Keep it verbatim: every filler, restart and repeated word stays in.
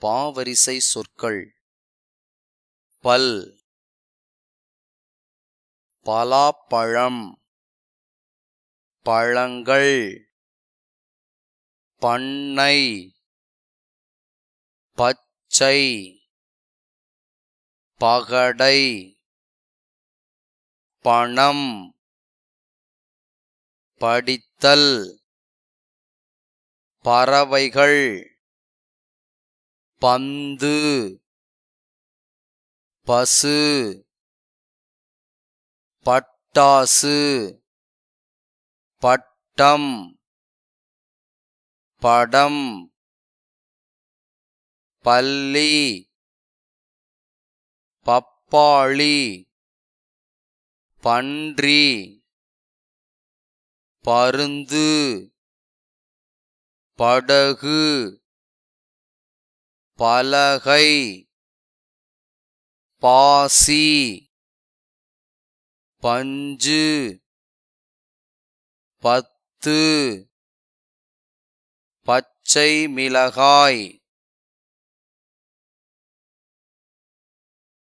பாவரிசை சொற்கள். பல், பலாப்பழம், பழங்கள். பண்ணை, பச்சை, பகடை, பணம், படித்தல். பறவைகள், பந்து, பசு, பட்டாசு, பட்டம், படம், பள்ளி, பப்பாளி, பன்றி, பருந்து, படகு, பலகை, பாசி, பஞ்சு, பத்து, பச்சை மிளகாய்.